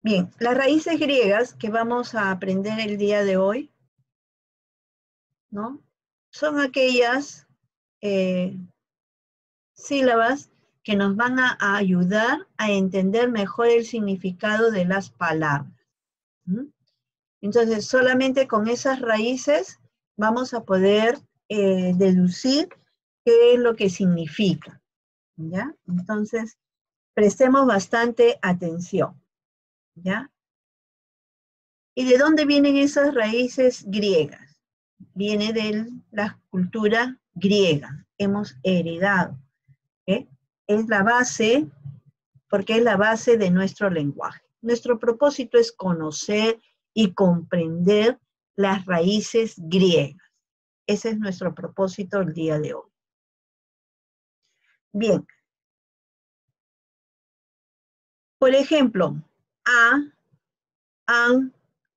Bien, las raíces griegas que vamos a aprender el día de hoy, ¿no? Son aquellas sílabas que nos van a ayudar a entender mejor el significado de las palabras. ¿Mm? Entonces, solamente con esas raíces vamos a poder deducir qué es lo que significa, ¿ya? Entonces, prestemos bastante atención, ¿ya? ¿Y de dónde vienen esas raíces griegas? Viene de la cultura griega, hemos heredado, ¿eh? Es la base, porque es la base de nuestro lenguaje. Nuestro propósito es conocer y comprender las raíces griegas. Ese es nuestro propósito el día de hoy. Bien. Por ejemplo, an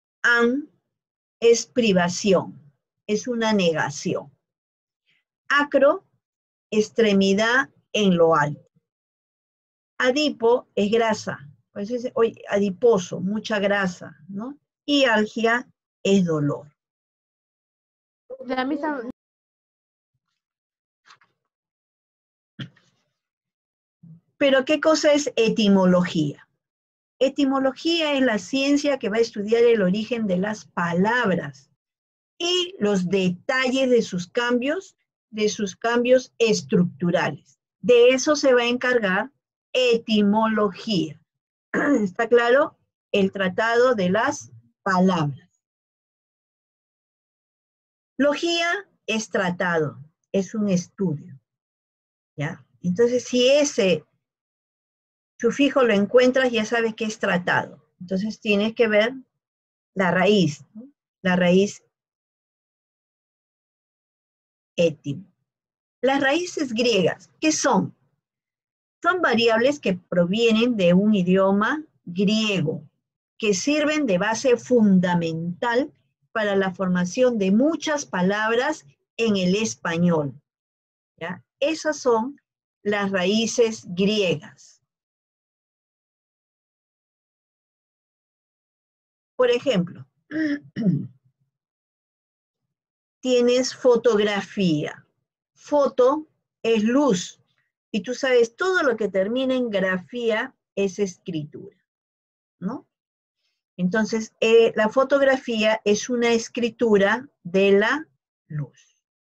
es privación, es una negación. Acro, extremidad en lo alto. Adipo es grasa, pues es, oye, adiposo, mucha grasa, ¿no? Y algia es dolor. La misma. Pero ¿qué cosa es etimología? Etimología es la ciencia que va a estudiar el origen de las palabras y los detalles de sus cambios estructurales. De eso se va a encargar etimología. ¿Está claro? El tratado de las palabras. Logía es tratado, es un estudio, ¿ya? Entonces, si ese sufijo lo encuentras, ya sabes que es tratado. Entonces, tienes que ver la raíz, ¿no? La raíz étimo. Las raíces griegas, ¿qué son? Son variables que provienen de un idioma griego, que sirven de base fundamental para la formación de muchas palabras en el español, ¿ya? Esas son las raíces griegas. Por ejemplo, tienes fotografía. Foto es luz. Y tú sabes, todo lo que termina en grafía es escritura, ¿no? Entonces, la fotografía es una escritura de la luz.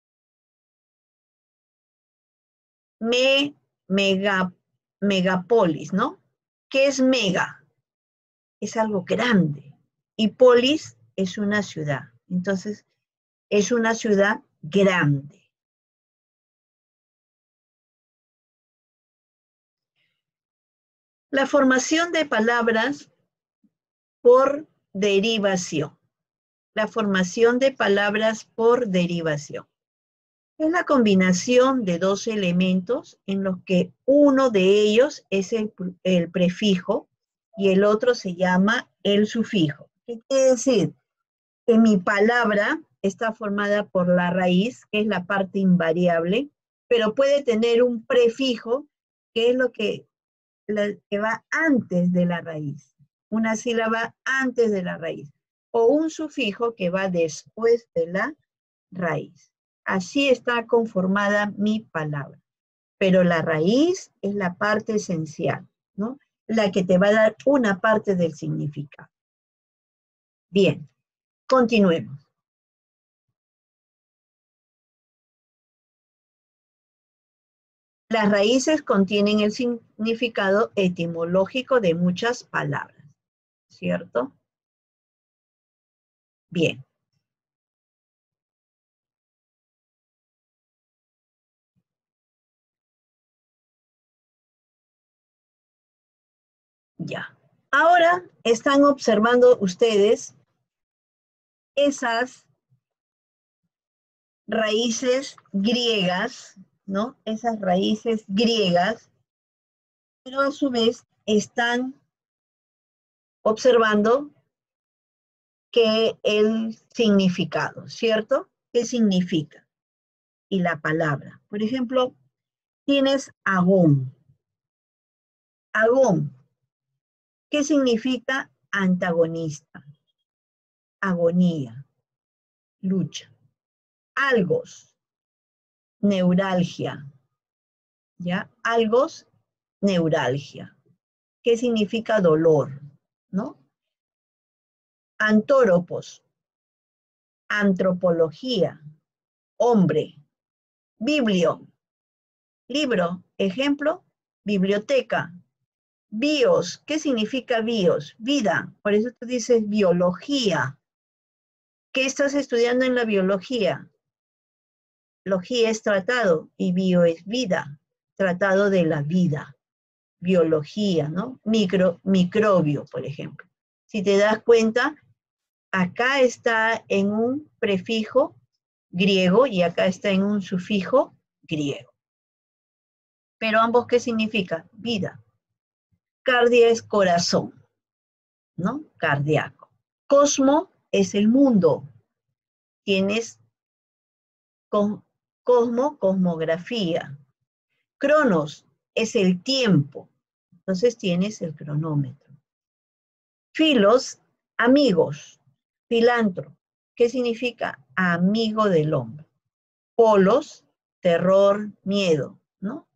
Megapolis, ¿no? ¿Qué es mega? Es algo grande. Y polis es una ciudad. Entonces, es una ciudad grande. La formación de palabras por derivación. La formación de palabras por derivación. Es la combinación de dos elementos en los que uno de ellos es el prefijo y el otro se llama el sufijo. ¿Qué quiere decir? Que mi palabra está formada por la raíz, que es la parte invariable, pero puede tener un prefijo, que es lo que va antes de la raíz. Una sílaba antes de la raíz. O un sufijo que va después de la raíz. Así está conformada mi palabra. Pero la raíz es la parte esencial, ¿no? La que te va a dar una parte del significado. Bien, continuemos. Las raíces contienen el significado etimológico de muchas palabras, ¿cierto? Bien. Ya. Ahora están observando ustedes esas raíces griegas, ¿no? Esas raíces griegas, pero a su vez están observando que el significado, ¿cierto? ¿Qué significa? Y la palabra. Por ejemplo, tienes agón. Agón. ¿Qué significa antagonista, agonía, lucha. Algos, neuralgia, ¿ya? Algos, neuralgia. ¿Qué significa dolor? ¿No? Antóropos, antropología, hombre. Biblio, libro, ejemplo, biblioteca. Bios, ¿qué significa bios? Vida, por eso tú dices biología. ¿Qué estás estudiando en la biología? Logía es tratado y bio es vida, tratado de la vida. Biología, ¿no? Microbio, por ejemplo. Si te das cuenta, acá está en un prefijo griego y acá está en un sufijo griego. Pero ambos, ¿qué significa? Vida. Cardia es corazón, ¿no? Cardíaco. Cosmo es el mundo. Tienes cosmo, cosmografía. Cronos es el tiempo. Entonces tienes el cronómetro. Filos, amigos. Filantro, ¿qué significa? Amigo del hombre. Polos, terror, miedo, ¿no?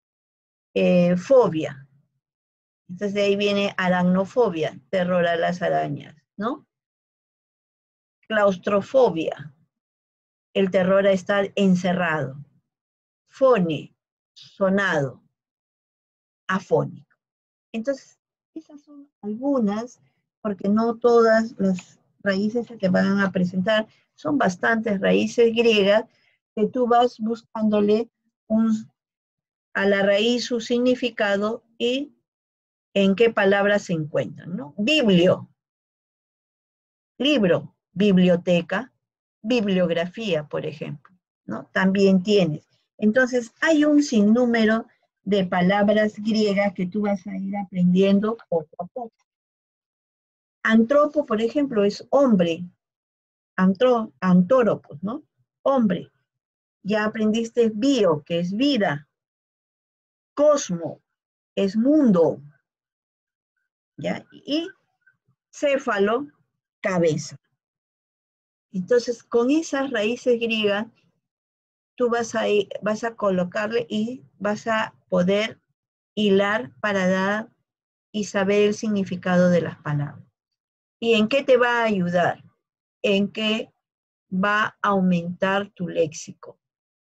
Fobia. Entonces de ahí viene aracnofobia, terror a las arañas, ¿no? Claustrofobia, el terror a estar encerrado. Fone, sonado, afónico. Entonces, esas son algunas, porque no todas las raíces que te van a presentar, son bastantes raíces griegas que tú vas buscándole a la raíz su significado y en qué palabras se encuentran, ¿no? Biblio, libro, biblioteca, bibliografía, por ejemplo, ¿no? También tienes. Entonces, hay un sinnúmero de palabras griegas que tú vas a ir aprendiendo poco a poco. Antropo, por ejemplo, es hombre. Antóropos, ¿no? Hombre. Ya aprendiste bio, que es vida. Cosmo, es mundo. ¿Ya? Y céfalo, cabeza. Entonces, con esas raíces griegas, tú vas a colocarle y vas a poder hilar para dar y saber el significado de las palabras. ¿Y en qué te va a ayudar? En que va a aumentar tu léxico.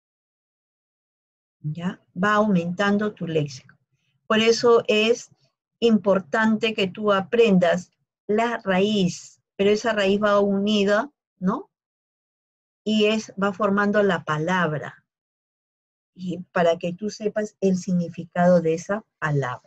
¿Ya? Va aumentando tu léxico. Por eso es importante que tú aprendas la raíz, pero esa raíz va unida, ¿no? Y va formando la palabra. Y para que tú sepas el significado de esa palabra.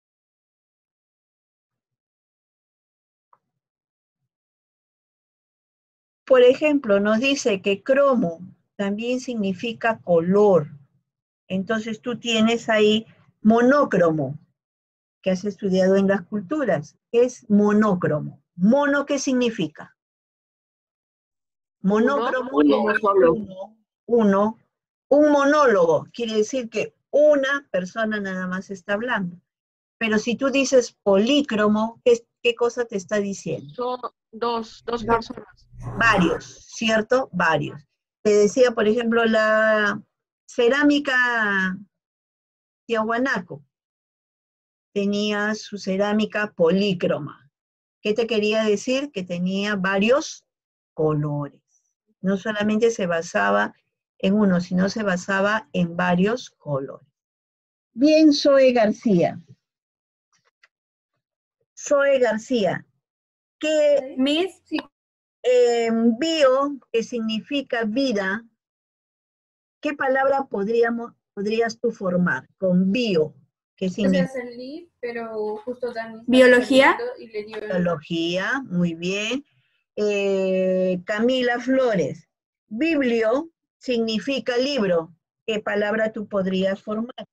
Por ejemplo, nos dice que cromo también significa color. Entonces tú tienes ahí monócromo, que has estudiado en las culturas. Es monócromo. ¿Mono qué significa? Monócromo es uno. Un monólogo quiere decir que una persona nada más está hablando. Pero si tú dices polícromo, ¿qué cosa te está diciendo? Son dos personas. Varios, ¿cierto? Varios. Te decía, por ejemplo, la cerámica Tiahuanaco tenía su cerámica polícroma. ¿Qué te quería decir? Que tenía varios colores. No solamente se basaba en uno, sino se basaba en varios colores. Bien, Zoe García. Zoe García, ¿qué bio, que significa vida, qué palabra podrías tú formar con bio? ¿Qué significa? Pero justo Dani Biología. y le dio Biología, muy bien. Camila Flores, biblio significa libro. ¿Qué palabra tú podrías formar?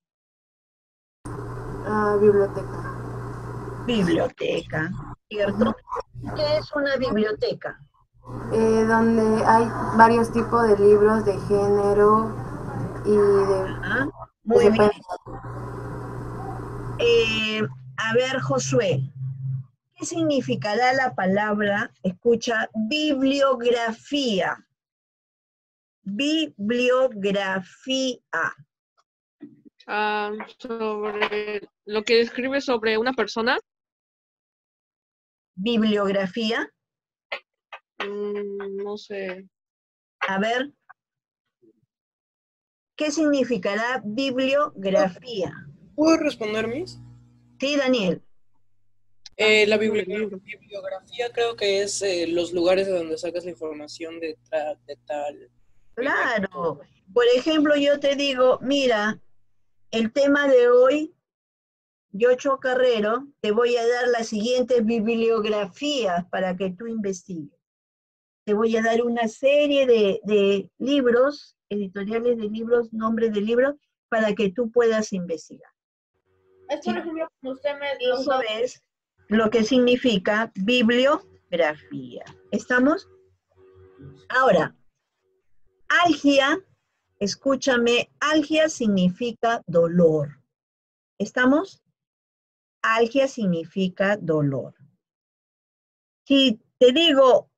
Biblioteca. Biblioteca, ¿cierto? ¿Qué es una biblioteca? Donde hay varios tipos de libros de género y de... Muy bien. A ver, Josué, ¿Qué significará la palabra, escucha, bibliografía? Bibliografía. Sobre lo que describe sobre una persona. Bibliografía. No sé. A ver. ¿Qué significará bibliografía? ¿Puedo responder, Miss? Sí, Daniel. La bibliografía creo que es los lugares de donde sacas la información de tal. Claro. Por ejemplo, yo te digo, mira, el tema de hoy, yo Carrero, te voy a dar las siguientes bibliografías para que tú investigues. Te voy a dar una serie de libros, editoriales de libros, nombres de libros, para que tú puedas investigar. Es por ejemplo, como usted me Eso es lo que significa bibliografía. ¿Estamos? Ahora, algia, escúchame, algia significa dolor. ¿Estamos? Algia significa dolor. Si te digo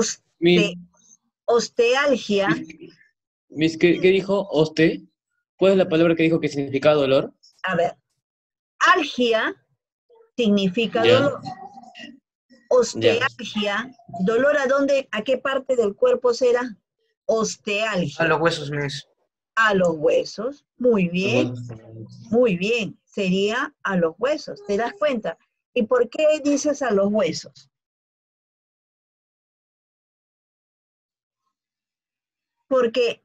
ostealgia. Miss, ¿qué dijo? ¿Oste? ¿Cuál es la palabra que dijo que significa dolor? A ver, algia significa Ya. dolor. Ostealgia, ¿dolor a dónde, a qué parte del cuerpo será? Ostealgia. A los huesos, Miss. A los huesos, muy bien, muy bien, sería a los huesos, ¿te das cuenta? ¿Y por qué dices a los huesos? Porque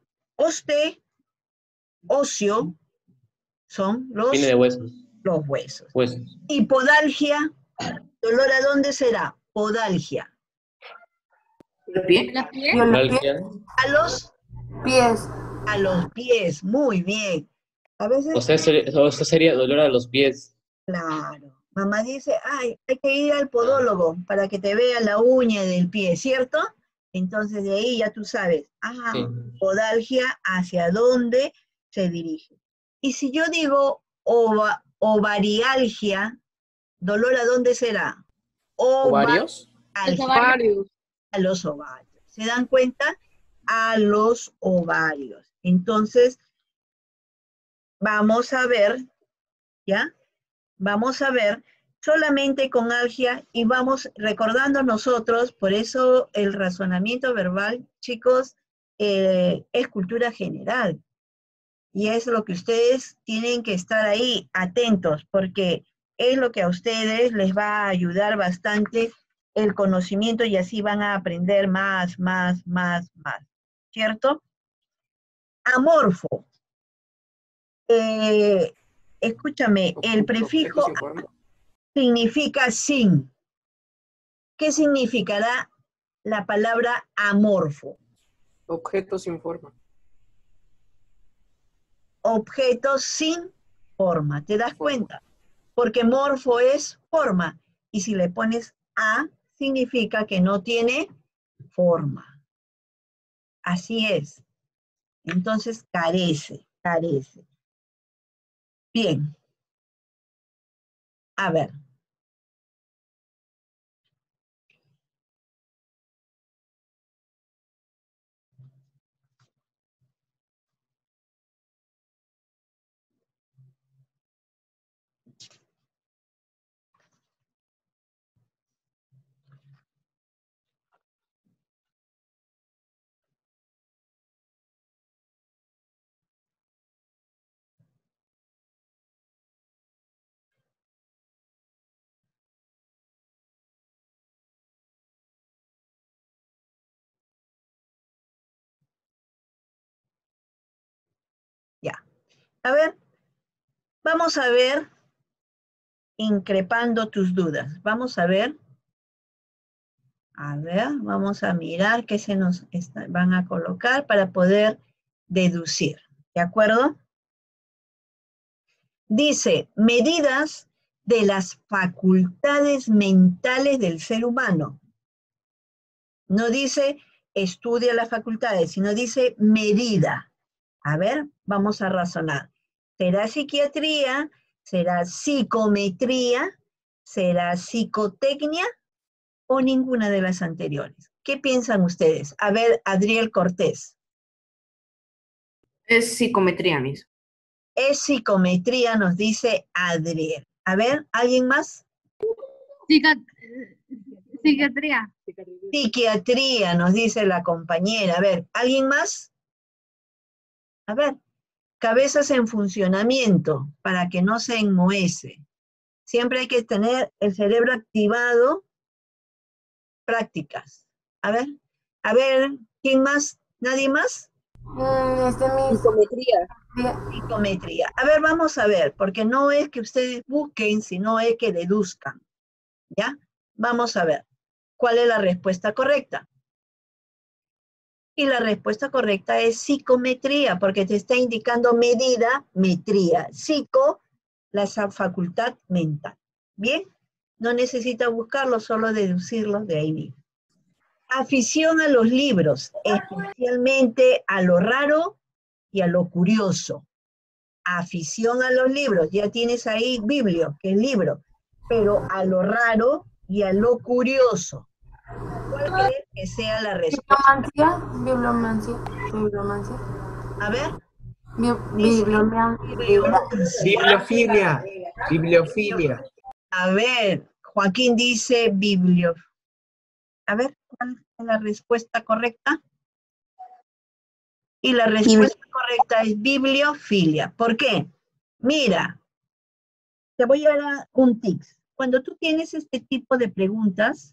óseo, son Viene de huesos. los huesos. Huesos. Y podalgia, ¿dolor a dónde será? Podalgia. ¿La piel? ¿La piel? Neuralgia. A los Pies. A los pies, muy bien. A veces, O sea, eso sería dolor a los pies. claro, mamá dice, ay, hay que ir al podólogo para que te vea la uña del pie, ¿cierto? Entonces de ahí ya tú sabes, Sí. podalgia, ¿hacia dónde se dirige? Y si yo digo ovarialgia, ¿dolor a dónde será? ¿Ovarios? Varios. A los ovarios. ¿Se dan cuenta? A los ovarios. Entonces, vamos a ver, ¿ya? Vamos a ver solamente con algia y vamos recordando nosotros, por eso el razonamiento verbal, chicos, es cultura general. Y es lo que ustedes tienen que estar ahí atentos, porque es lo que a ustedes les va a ayudar bastante el conocimiento y así van a aprender más, ¿cierto? Amorfo. Escúchame, el prefijo significa sin. ¿Qué significará la palabra amorfo? Objetos sin forma. Objetos sin forma, ¿te das cuenta? Porque morfo es forma, y si le pones a, significa que no tiene forma. Así es. Entonces carece. Bien. A ver. Ya. A ver, vamos a ver, increpando tus dudas. Vamos a ver, vamos a mirar qué se nos van a colocar para poder deducir. ¿De acuerdo? Dice, medidas de las facultades mentales del ser humano. No dice estudia las facultades, sino dice medida. A ver, vamos a razonar. ¿Será psiquiatría? ¿Será psicometría? ¿Será psicotecnia o ninguna de las anteriores? ¿Qué piensan ustedes? A ver, Adriel Cortés. Es psicometría, Miss. Es psicometría, nos dice Adriel. A ver, ¿alguien más? Psiquiatría. Psiquiatría, nos dice la compañera. A ver, ¿alguien más? A ver, cabezas en funcionamiento para que no se enmohece. Siempre hay que tener el cerebro activado. Prácticas. A ver, ¿quién más? ¿Nadie más? Miss. Psicometría. Psicometría. A ver, vamos a ver, porque no es que ustedes busquen, sino es que deduzcan. ¿Ya? Vamos a ver. ¿Cuál es la respuesta correcta? Y la respuesta correcta es psicometría, porque te está indicando medida, metría. Psico, la facultad mental. ¿Bien? No necesita buscarlo, solo deducirlo de ahí mismo. Afición a los libros, especialmente a lo raro y a lo curioso. Afición a los libros, ya tienes ahí biblio, que es libro, pero a lo raro y a lo curioso. ¿Cuál crees que sea la respuesta? Bibliomancia. A ver. Bibliofilia. Bibliofilia. A ver, Joaquín dice biblio. A ver, ¿cuál es la respuesta correcta? Y la respuesta correcta es bibliofilia. ¿Por qué? Mira, te voy a dar un tip. Cuando tú tienes este tipo de preguntas,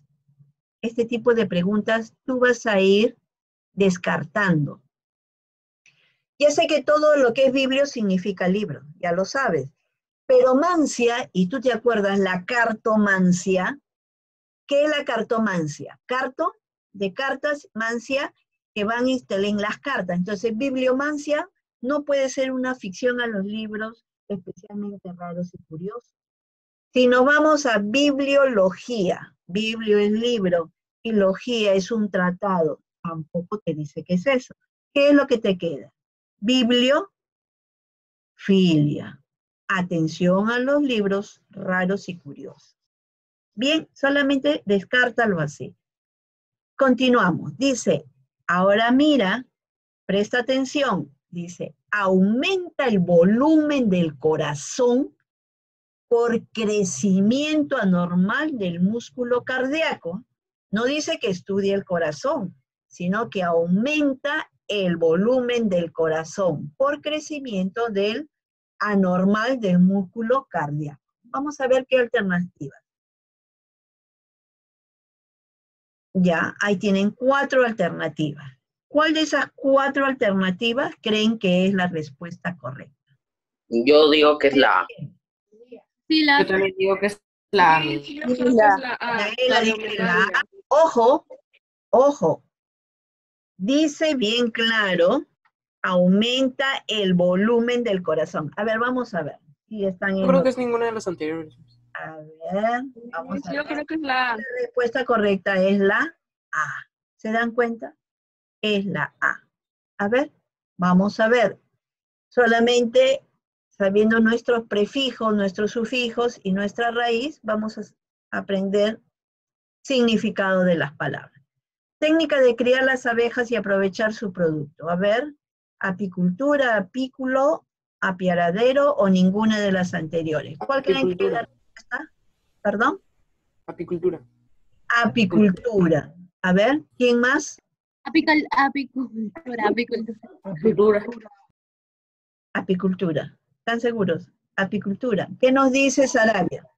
tú vas a ir descartando. Ya sé que todo lo que es biblio significa libro, ya lo sabes. Pero mancia, y tú te acuerdas, la cartomancia. ¿Qué es la cartomancia? Carto, de cartas, mancia, que van y te leen las cartas. Entonces, bibliomancia no puede ser una ficción a los libros, especialmente raros y curiosos. Si nos vamos a bibliología, biblio es libro, y logía es un tratado, tampoco te dice qué es eso. ¿Qué es lo que te queda? Bibliofilia. Atención a los libros raros y curiosos. Bien, solamente descártalo así. Continuamos. Dice, ahora mira, presta atención. Dice, aumenta el volumen del corazón por crecimiento anormal del músculo cardíaco. No dice que estudie el corazón, sino que aumenta el volumen del corazón por crecimiento del anormal del músculo cardíaco. Vamos a ver qué alternativas. Ya, ahí tienen 4 alternativas. ¿Cuál de esas 4 alternativas creen que es la respuesta correcta? Yo digo que es la A. Sí, la Yo también digo que es la A. Sí, yo creo que es la A. La dice la A. Ojo, ojo. Dice bien claro, aumenta el volumen del corazón. A ver, vamos a ver. Si están Yo creo que es ninguna de las anteriores. A ver, vamos a Yo ver. creo que es la A. La respuesta correcta es la A. ¿Se dan cuenta? Es la A. A ver, vamos a ver. Solamente sabiendo nuestros prefijos, nuestros sufijos y nuestra raíz, vamos a aprender significado de las palabras. Técnica de criar las abejas y aprovechar su producto. A ver, apicultura, apículo, apiaradero o ninguna de las anteriores. ¿Cuál creen que es la respuesta? ¿Perdón? Apicultura. Apicultura. A ver, ¿quién más? apicultura. Apicultura. ¿Están seguros? Apicultura. ¿Qué nos dice Sarabia?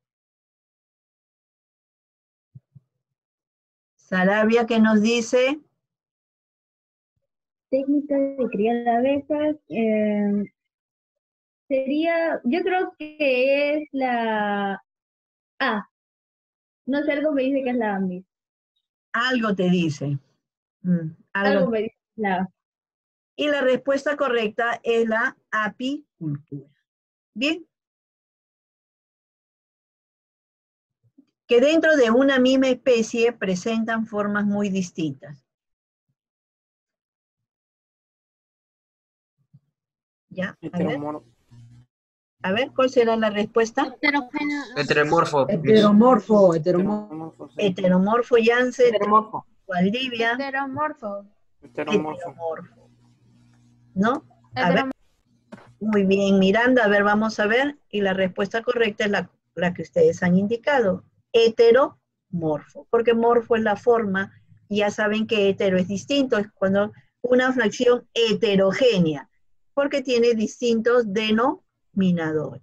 Sarabia, ¿qué nos dice? Técnica de criar abejas sería, yo creo que es la A. No sé, algo me dice que es la A, Miss. Algo te dice. Algo me dice la A. Y la respuesta correcta es la apicultura. Bien. Que dentro de una misma especie presentan formas muy distintas. ¿Ya? A ver. A ver, ¿cuál será la respuesta? Heteromorfo. Heteromorfo, heteromorfo. Heteromorfo, Jansen. Heteromorfo. Valdivia. Heteromorfo. Heteromorfo. ¿No? A ver. Heteromorfo. Muy bien, Miranda. A ver, vamos a ver. Y la respuesta correcta es la que ustedes han indicado. Heteromorfo. Porque morfo es la forma. Y ya saben que hetero es distinto. Es cuando una fracción heterogénea. Porque tiene distintos denominadores.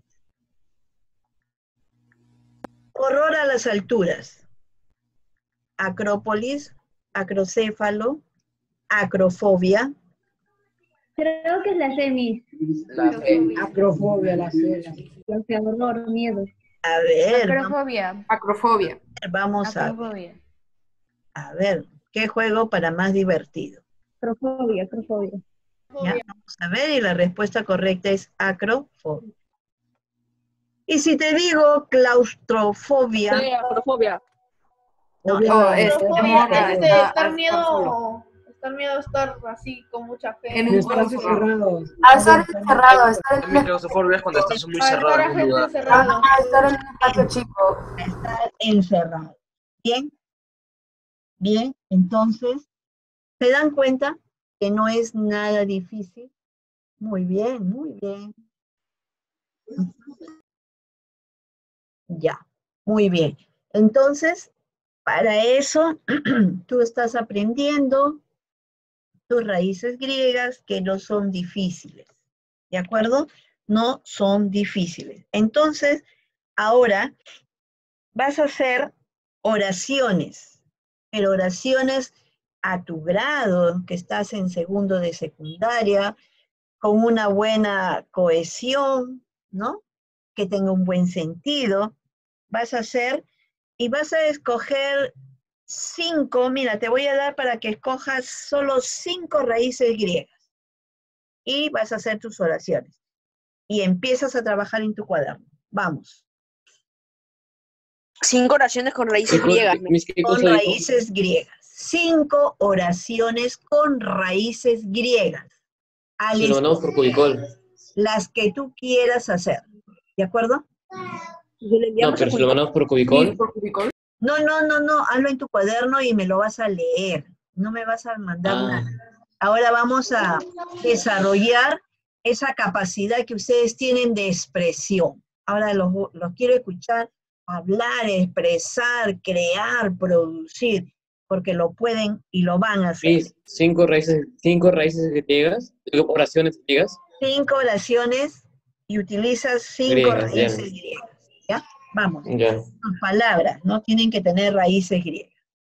Horror a las alturas. Acrópolis, acrocéfalo, acrofobia. Creo que es la semis. Acrofobia, la cera. O sea, horror, miedo. A ver, Acrofobia. Acrofobia. vamos a ver. Acrofobia. A ver, ¿qué juego para más divertido? Acrofobia, acrofobia. ¿Ya? Vamos a ver, y la respuesta correcta es acrofobia. Y si te digo claustrofobia, Sí, acrofobia. no, Acrofobia es estar estar miedo a estar así con mucha En gente. un Espacios cerrados. Estar encerrado, estar en Mi claustrofobia es cuando estás muy cerrado Estar a en un gente lugar. encerrada. estar en un espacio chico. estar encerrado. ¿Bien? Bien, entonces, ¿se dan cuenta que no es nada difícil? Muy bien, muy bien. Ya, muy bien. Entonces, para eso, tú estás aprendiendo tus raíces griegas que no son difíciles. ¿De acuerdo? No son difíciles. Entonces, ahora vas a hacer oraciones, pero oraciones a tu grado, que estás en segundo de secundaria, con una buena cohesión, ¿no? Que tenga un buen sentido. Vas a hacer y vas a escoger 5, mira, te voy a dar para que escojas solo 5 raíces griegas y vas a hacer tus oraciones. Y empiezas a trabajar en tu cuaderno. Vamos. 5 oraciones con raíces griegas. ¿Qué Con cosa dijo? raíces griegas. 5 oraciones con raíces griegas. Al Se lo mandamos por Cubicol. las que tú quieras hacer. ¿De acuerdo? No, pero se lo mandamos por Cubicol. No, hazlo en tu cuaderno y me lo vas a leer. No me vas a mandar nada. Ahora vamos a desarrollar esa capacidad que ustedes tienen de expresión. Ahora los quiero escuchar hablar, expresar, crear, producir, porque lo pueden y lo van a hacer. Sí, 5 raíces griegas, oraciones griegas. 5 oraciones y utilizas 5 Griegas, ya. raíces griegas. ¿Ya? Vamos. Ya. Sus palabras, ¿no? Tienen que tener raíces griegas.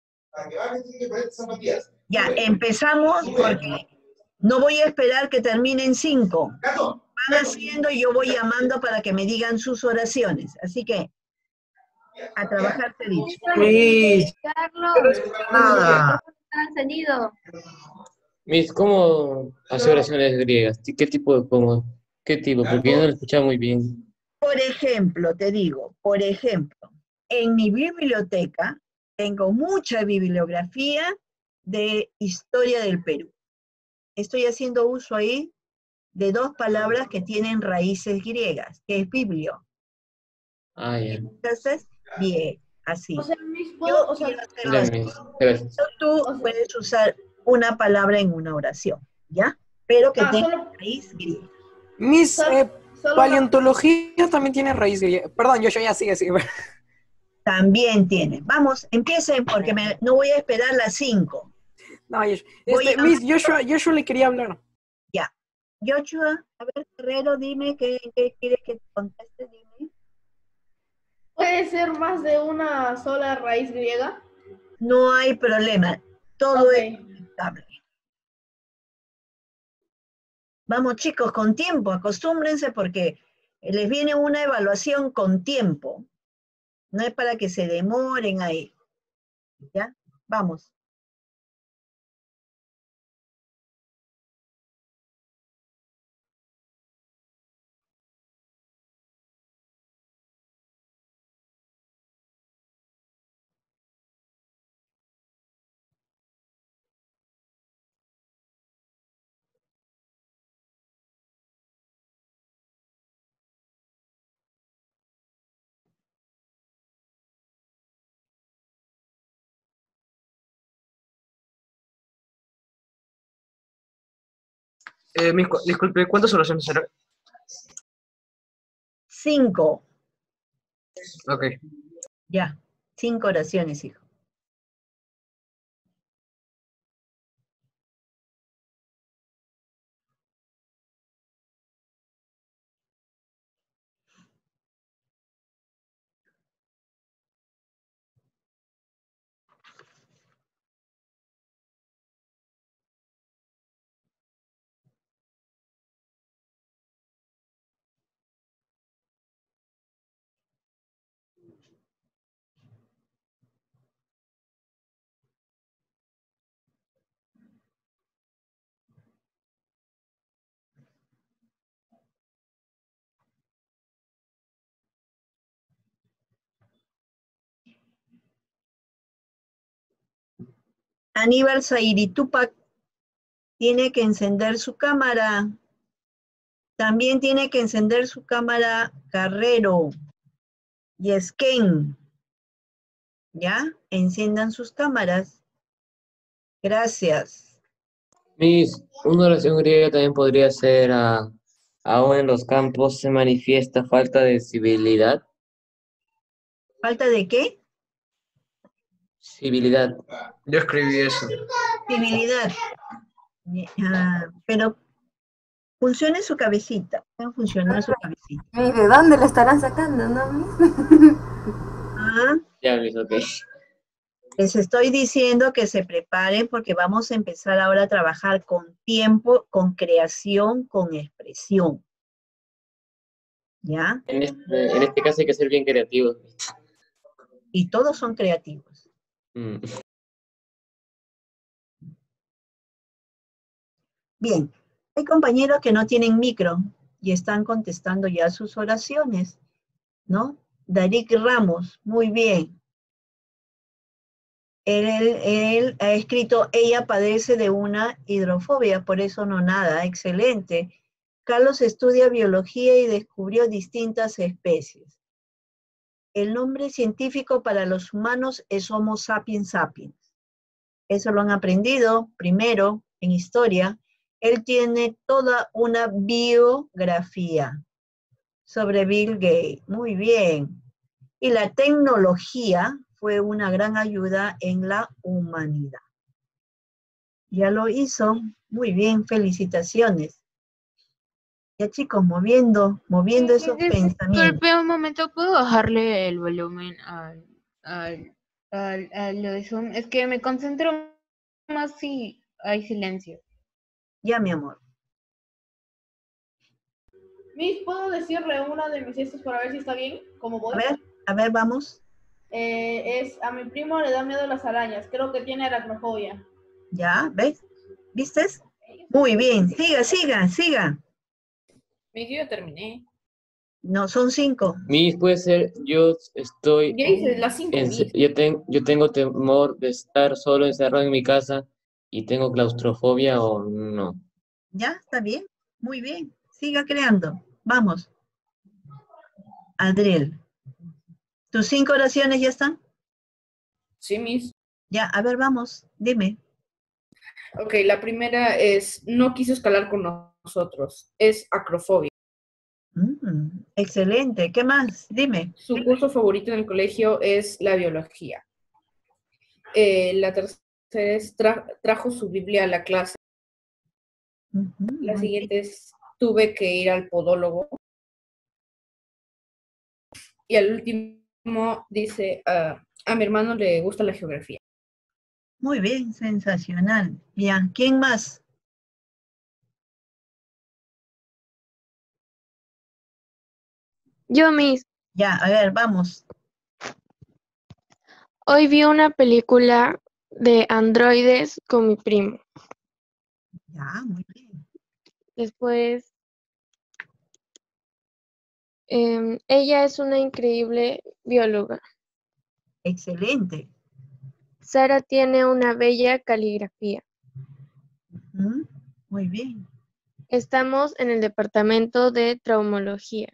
Ya, empezamos porque no voy a esperar que terminen 5. Van haciendo y yo voy llamando para que me digan sus oraciones. Así que, a trabajar te he dicho. Carlos, Nada. está encendido. Miss, ¿cómo hace oraciones griegas? ¿Qué tipo? ¿Qué tipo? Porque yo no lo escuchaba muy bien. Por ejemplo, te digo, por ejemplo, en mi biblioteca tengo mucha bibliografía de historia del Perú. Estoy haciendo uso ahí de 2 palabras que tienen raíces griegas, que es biblio. Ah, ya. Entonces, bien, así. O sea, ¿puedo? O sea, Quiero hacerlo Ya, así. Miss. Gracias. Tú puedes usar una palabra en una oración, ¿ya? Pero que tenga solo- raíz griega. Miss, solo paleontología también tiene raíz griega. Perdón, yo ya sigue. También tiene. Vamos, empiecen porque no voy a esperar las 5. No, Voy a- Miss, Joshua le quería hablar. Ya. Joshua, a ver, Guerrero, dime qué quieres que te conteste, dime. ¿puede ser más de una sola raíz griega? No hay problema. Todo Ok. es aceptable. Vamos, chicos, con tiempo, acostúmbrense porque les viene una evaluación con tiempo. No es para que se demoren ahí. ¿Ya? Vamos. Disculpe, ¿cuántas oraciones serán? 5. Ok. Ya. 5 oraciones, hijo. Aníbal Zairi Tupac tiene que encender su cámara. También tiene que encender su cámara Carrero y Esquén. ¿Ya? Enciendan sus cámaras. Gracias. Miss, una oración griega también podría ser aún en los campos se manifiesta falta de civilidad. ¿Falta de qué? Civilidad. Yo escribí eso. Civilidad. Pero funcione su cabecita. Funciona su cabecita. ¿Y de dónde lo estarán sacando, no? Ah, Ya, Miss, ok. les estoy diciendo que se preparen porque vamos a empezar ahora a trabajar con tiempo, con creación, con expresión. ¿Ya? En este caso hay que ser bien creativos. Y todos son creativos. Bien, hay compañeros que no tienen micro y están contestando ya sus oraciones, ¿no? Darik Ramos, muy bien. Él ha escrito, ella padece de una hidrofobia, por eso no nada, excelente. Carlos estudia biología y descubrió distintas especies. El nombre científico para los humanos es Homo sapiens sapiens. Eso lo han aprendido primero en historia. Él tiene toda una biografía sobre Bill Gates. Muy bien. Y la tecnología fue una gran ayuda en la humanidad. Ya lo hizo. Muy bien, felicitaciones. Ya chicos, moviendo esos pensamientos. Disculpe un momento, ¿puedo bajarle el volumen a lo de Zoom? Es que me concentro más si hay silencio. Ya, mi amor. Miss, ¿puedo decirle una de mis gestos para ver si está bien? ¿Cómo voy? A ver, vamos. A mi primo le da miedo las arañas. Creo que tiene aracnofobia. Ya, ¿ves? ¿Vistes? Muy bien. Siga. Miss, yo ya terminé. No, son 5. Miss, puede ser, yo estoy... Ya hice las 5, Miss. Yo tengo temor de estar solo encerrado en mi casa y tengo claustrofobia o no. Ya, está bien. Muy bien. Siga creando. Vamos. Adriel. ¿Tus 5 oraciones ya están? Sí, Miss. Ya, a ver, vamos. Dime. Ok, la primera es, no quiso escalar con nosotros. Es acrofobia. Excelente. ¿Qué más? Dime. Su curso favorito en el colegio es la biología. La tercera es, trajo su Biblia a la clase. La siguiente es, tuve que ir al podólogo. Y al último dice, a mi hermano le gusta la geografía. Muy bien, sensacional. Bien, ¿quién más? Yo, Miss. Ya, a ver, vamos. Hoy vi una película de androides con mi primo. Ya, muy bien. Después, ella es una increíble bióloga. Excelente. Sara tiene una bella caligrafía. Muy bien. Estamos en el departamento de traumatología.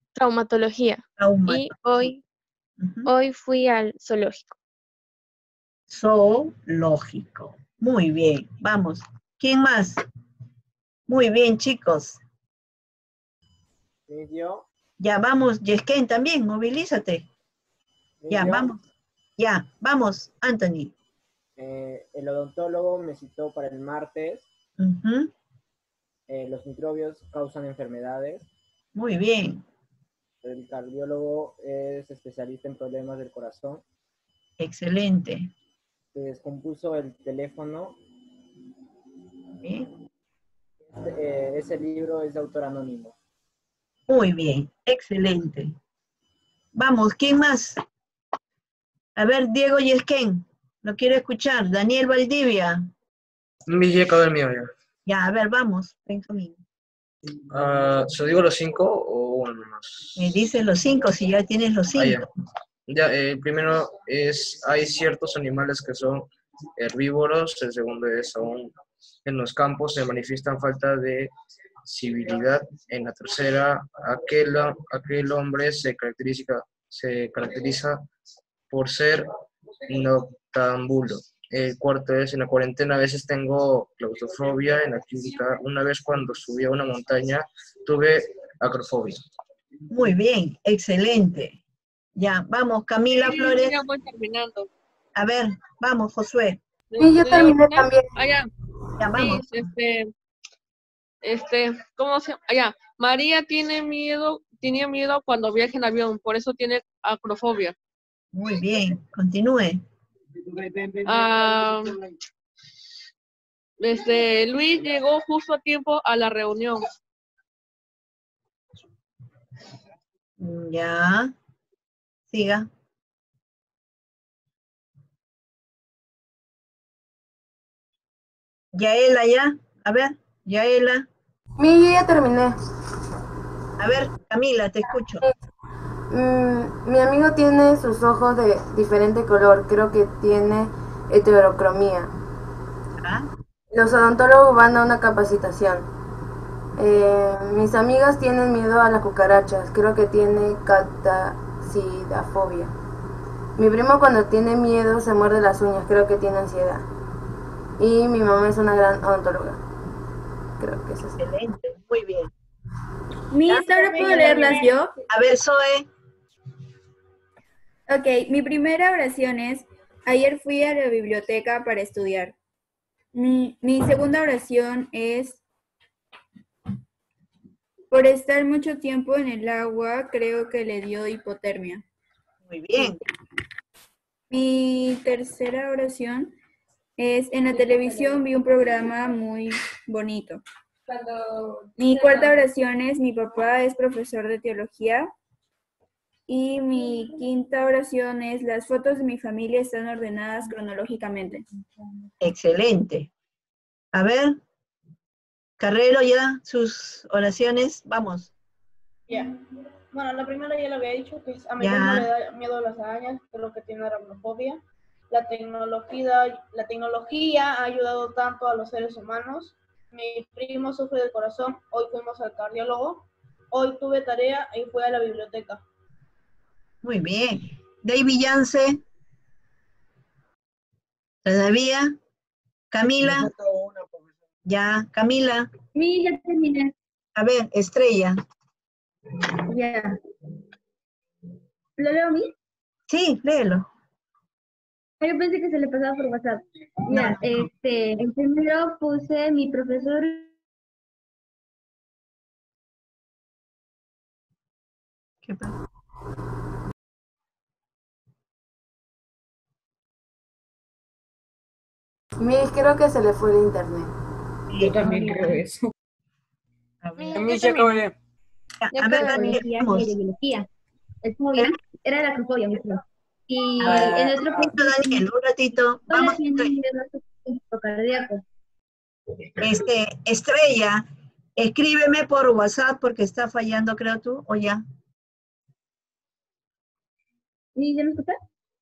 Y hoy fui al zoológico. Zoológico. Muy bien. Vamos. ¿Quién más? Muy bien, chicos. Yo, Ya, vamos, Yesken también, movilízate. Ya, yo, vamos. Ya, vamos, Anthony. el odontólogo me citó para el martes. Ujú, Los microbios causan enfermedades. muy bien, El cardiólogo es especialista en problemas del corazón. excelente. Se descompuso el teléfono. Bien. Ese libro es de autor anónimo. Muy bien, excelente. Vamos, ¿quién más? A ver, Diego Yesken, lo quiero escuchar. Daniel Valdivia. Ya acabé el mío ya. Ya, a ver, vamos, Benjamín. ¿Se digo los 5 o uno nomás? Me dices los 5, si ya tienes los 5. Ya, el primero es, hay ciertos animales que son herbívoros, el segundo es, aún en los campos se manifiestan falta de civilidad, en la tercera, aquel hombre se caracteriza por ser noctámbulo. El cuarto es, en la cuarentena a veces tengo claustrofobia, en la quinta, una vez cuando subí a una montaña tuve acrofobia. Muy bien, excelente. Ya, vamos, Camila Flores. Ya voy terminando. A ver, vamos, Josué. Sí, yo terminé también. Ya. Ya, vamos. Sí, ¿cómo se llama? Ya, María tenía miedo cuando viaja en avión, por eso tiene acrofobia. Muy bien, continúe. Luis llegó justo a tiempo a la reunión. Ya. Siga. Yaela, ya. A ver, Yaela. Sí, yo ya terminé. A ver, Camila, te escucho. Mi amigo tiene sus ojos de diferente color, creo que tiene heterocromía. Los odontólogos van a una capacitación. Mis amigas tienen miedo a las cucarachas, creo que tiene catacidafobia. Mi primo cuando tiene miedo se muerde las uñas, creo que tiene ansiedad. Y mi mamá es una gran odontóloga. Creo que es así. Excelente, muy bien. Miss, ¿ahora puedo leerlas yo? A ver, Zoe. Ok, mi primera oración es, ayer fui a la biblioteca para estudiar. Mi segunda oración es, por estar mucho tiempo en el agua, creo que le dio hipotermia. Muy bien. Mi tercera oración es, en la televisión vi un programa muy bonito. Mi cuarta oración es, mi papá es profesor de teología. Y mi quinta oración es, las fotos de mi familia están ordenadas cronológicamente. Excelente. A ver, Carrero, ya, sus oraciones, vamos. Ya. Bueno, la primera ya lo había dicho, que a mi primo le da miedo a las arañas, creo que tiene aracnofobia. La tecnología ha ayudado tanto a los seres humanos. Mi primo sufre del corazón, hoy fuimos al cardiólogo. Hoy tuve tarea y fui a la biblioteca. Muy bien. David Yance. Todavía. Camila. Ya, Camila. Sí, ya terminé. A ver, Estrella. Ya. ¿Lo leo a mí? Sí, léelo. Yo pensé que se le pasaba por WhatsApp. Ya, el primero puse mi profesor. ¿Qué pasa? Creo que se le fue el internet. Yo también creo eso. A ver, A ver, Daniel, vamos. de biología. El fobia era la acrofobia, mismo. Y Ah, en otro punto, Daniel, un ratito. Vamos. Cardíaco. Estrella, escríbeme por WhatsApp porque está fallando, creo tú, o ya. ¿Y ya me escuchas?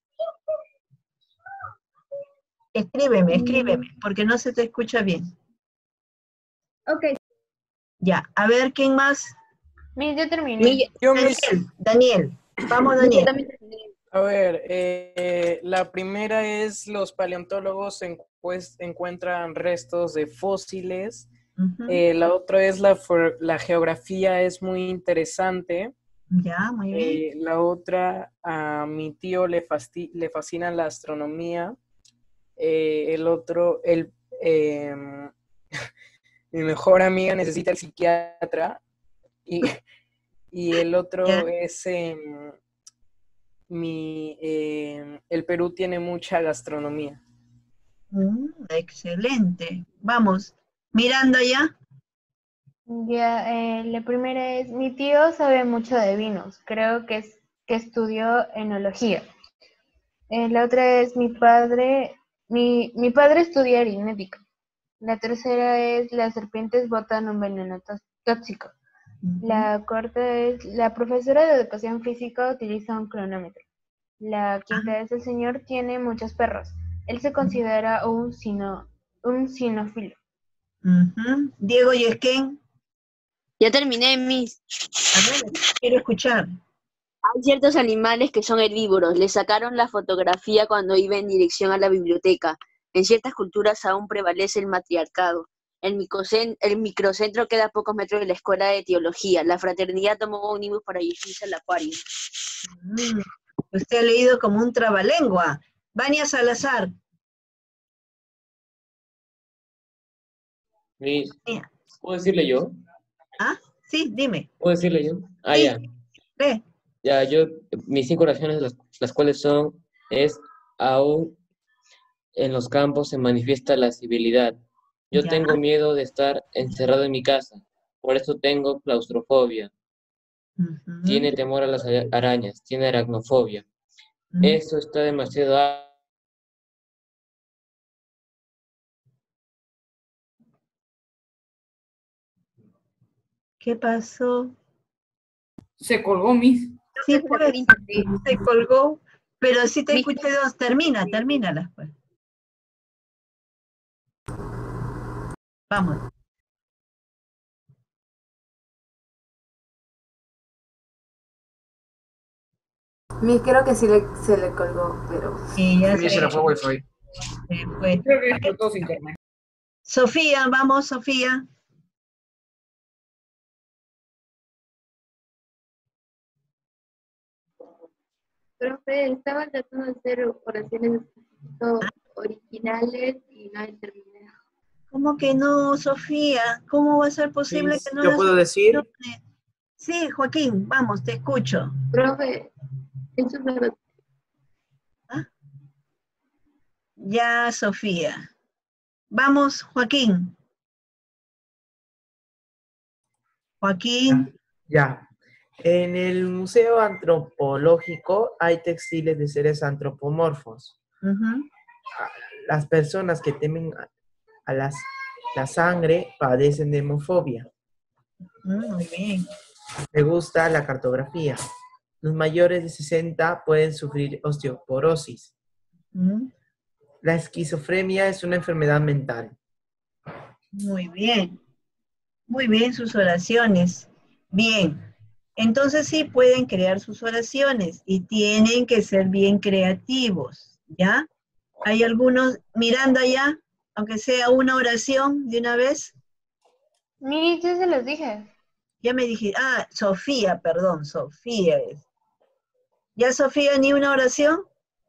Escríbeme, porque no se te escucha bien. Ok. Ya, a ver, ¿quién más? Yo terminé. Daniel, vamos Daniel. A ver, la primera es los paleontólogos encuentran restos de fósiles La otra es la geografía, es muy interesante. Ya, muy bien. La otra, a mi tío le fascina la astronomía. El otro, mi mejor amiga necesita el psiquiatra. Y el otro es, el Perú tiene mucha gastronomía. Excelente. Vamos, Miranda ya. Ya, la primera es, mi tío sabe mucho de vinos, creo que estudió enología. La otra es, mi padre estudia aritmética. La tercera es, las serpientes botan un veneno tóxico. La cuarta es, la profesora de educación física utiliza un cronómetro. La quinta es, el señor tiene muchos perros. Él se considera un cinófilo. Diego Yesquén. Ya terminé, Miss. A ver, quiero escuchar. Hay ciertos animales que son herbívoros. Le sacaron la fotografía cuando iba en dirección a la biblioteca. En ciertas culturas aún prevalece el matriarcado. El microcentro queda a pocos metros de la escuela de teología. La fraternidad tomó un ómnibus para dirigirse al acuario. Usted ha leído como un trabalengua. Vania Salazar. ¿Puedo decirle yo? Ah, sí, dime. ¿Puedo decirle yo? Sí. Ya. Ve. Ya, mis 5 oraciones, las cuales es, aún en los campos se manifiesta la civilidad. Yo tengo miedo de estar encerrado en mi casa, por eso tengo claustrofobia. Tiene temor a las arañas, tiene aracnofobia. Eso está demasiado... ¿Qué pasó? Se colgó, Miss. Sí, pues, se colgó, pero sí te escuché dos. Termínala, pues. Vamos. Miss, creo que sí se le colgó, pero... Sí, ya se le fue Wi-Fi. Creo que explotó su internet. Sofía, vamos, Sofía. Profe, estaba tratando de hacer oraciones originales y no terminé. ¿Cómo que no, Sofía? ¿Cómo va a ser posible que no? ¿Yo puedo decir? Sí, Joaquín, vamos, te escucho. Profe, eso es verdad. Ya, Sofía. Vamos, Joaquín. Joaquín. Ya. En el Museo Antropológico hay textiles de seres antropomorfos. Las personas que temen a la sangre padecen de hemofobia. Muy bien. Me gusta la cartografía. Los mayores de 60 pueden sufrir osteoporosis. La esquizofrenia es una enfermedad mental. Muy bien. Muy bien sus oraciones. Bien. Entonces sí pueden crear sus oraciones y tienen que ser bien creativos, ¿ya? ¿Hay algunos, Miranda ya, aunque sea una oración de una vez? Sí, ya se los dije. Ya me dije, Sofía, perdón, Sofía es. ¿Ya Sofía ni una oración?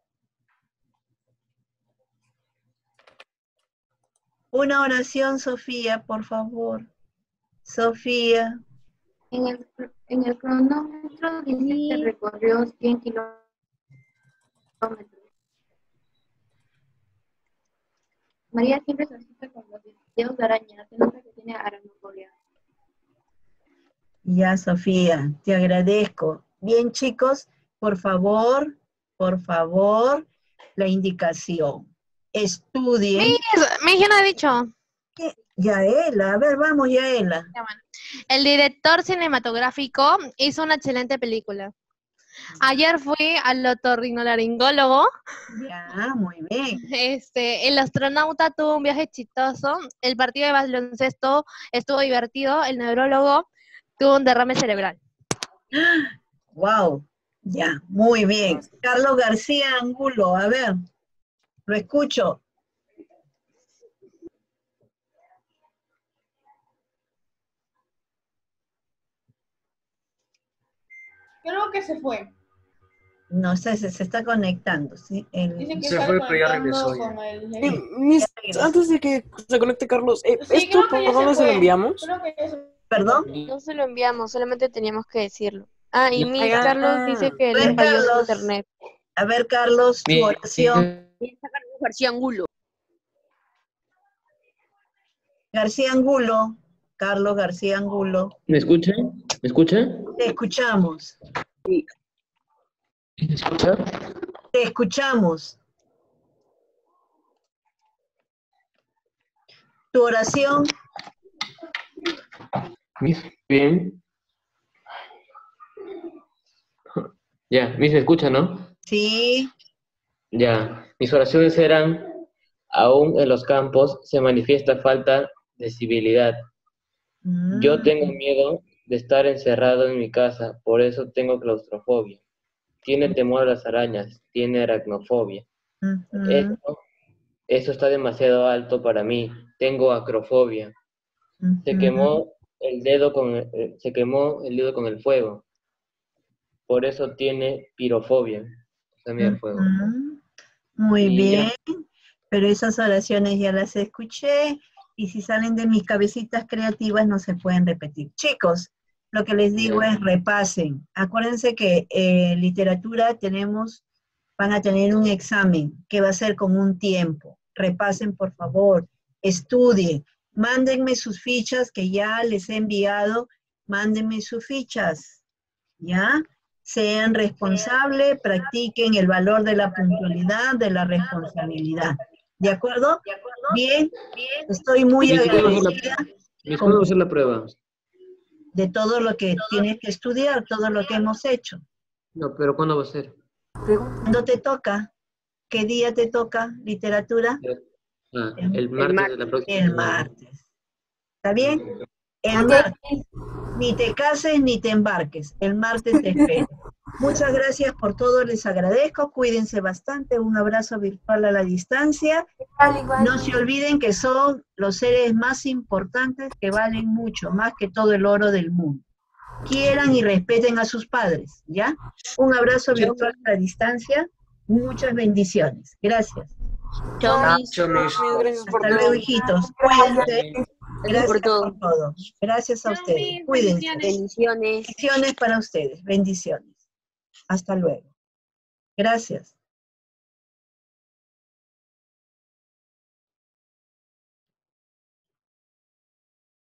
Una oración, Sofía, por favor. Sofía. En el cronómetro dice que recorrió 100 kilómetros. María siempre se asusta con los dedos de araña, se nota que tiene aracnofobia. Ya, Sofía, te agradezco. Bien, chicos, por favor, la indicación. Estudien. Mi no ha dicho. Yaela, a ver, vamos, Yaela. El director cinematográfico hizo una excelente película. Ayer fui al otorrinolaringólogo. Ya, muy bien. El astronauta tuvo un viaje chistoso. El partido de baloncesto estuvo divertido. El neurólogo tuvo un derrame cerebral. Wow, ya, muy bien. Carlos García Angulo, a ver, lo escucho. Creo que se fue. No, se está conectando, ¿sí? Dice que Se está fue, pero ya conectando regresó ya. con el... Antes de que se conecte Carlos, Sí, ¿esto creo que ya por dónde se lo fue. enviamos? Creo que ya se- ¿Perdón? No se lo enviamos, solamente teníamos que decirlo. Ah, y Miss Ah. Carlos dice que A le ver, falló su Carlos. internet. A ver, Carlos, tu oración. García Angulo. García Angulo. Carlos García Angulo. ¿Me escucha? ¿Me escucha? Te escuchamos. ¿Me escucha? Te escuchamos. Tu oración. Bien. Ya, ¿me escucha, no? Sí. Ya, mis oraciones eran, aún en los campos se manifiesta falta de civilidad. Yo tengo miedo de estar encerrado en mi casa, por eso tengo claustrofobia. Tiene temor a las arañas, tiene aracnofobia. Eso está demasiado alto para mí, tengo acrofobia. Se quemó el dedo con el fuego. Por eso tiene pirofobia. También el fuego. Muy Y bien, ya. pero esas oraciones ya las escuché y si salen de mis cabecitas creativas no se pueden repetir. Chicos, lo que les digo es repasen. Acuérdense que en literatura van a tener un examen que va a ser con un tiempo. Repasen, por favor, estudien, mándenme sus fichas que ya les he enviado, mándenme sus fichas, ¿ya? Sean responsables, practiquen el valor de la puntualidad, de la responsabilidad. ¿De acuerdo? Bien, estoy muy agradecida ¿Cuándo va a ser la prueba? de todo lo que tienes que estudiar, todo lo que hemos hecho. No, pero ¿cuándo va a ser? ¿Cuándo te toca? ¿Qué día te toca literatura? El martes de la próxima El semana. martes. ¿Está bien? El martes. Ni te cases ni te embarques. El martes te espero. Muchas gracias por todo, les agradezco. Cuídense bastante. Un abrazo virtual a la distancia. No se olviden que son los seres más importantes que valen mucho, más que todo el oro del mundo. Quieran y respeten a sus padres, ¿ya? Un abrazo virtual a la distancia. Muchas bendiciones. Gracias. Chao, Hasta luego, hijitos. Cuídense. Gracias por todo. Gracias a ustedes. Cuídense. Bendiciones. Bendiciones para ustedes. Bendiciones. Hasta luego. Gracias.